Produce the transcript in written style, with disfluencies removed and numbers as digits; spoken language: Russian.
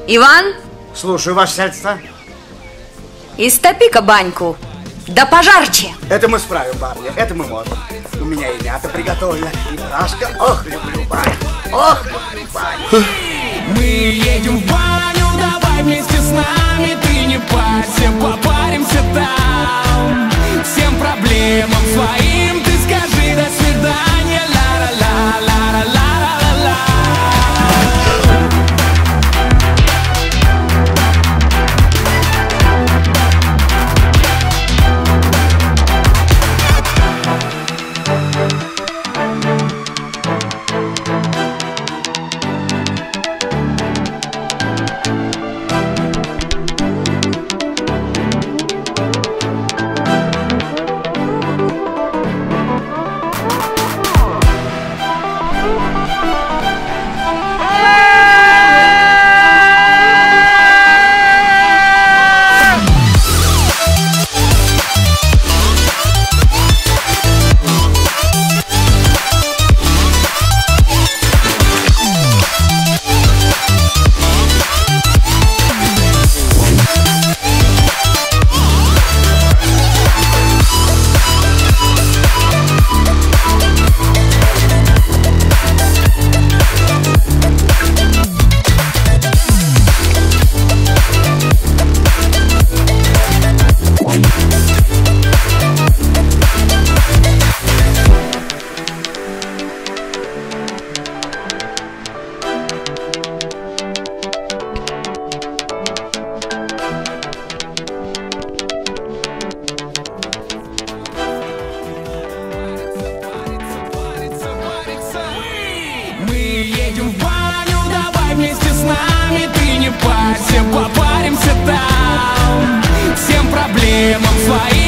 Иван? Слушаю, ваше сельство. Истопи-ка баньку. Да пожарче. Это мы справим, барыня, это мы можем. У меня и мята приготовлена, и брашка. Ох, люблю баню. Ох, люблю баню. Мы едем в баню, давай вместе с нами. Ты не парься, попаримся там. Всем проблемам своим ты скажи до свидания. Ла-ла-ла-ла-ла-ла-ла-ла. Едем в баню, давай вместе с нами. Ты не парься, попаримся там. Всем проблемам своим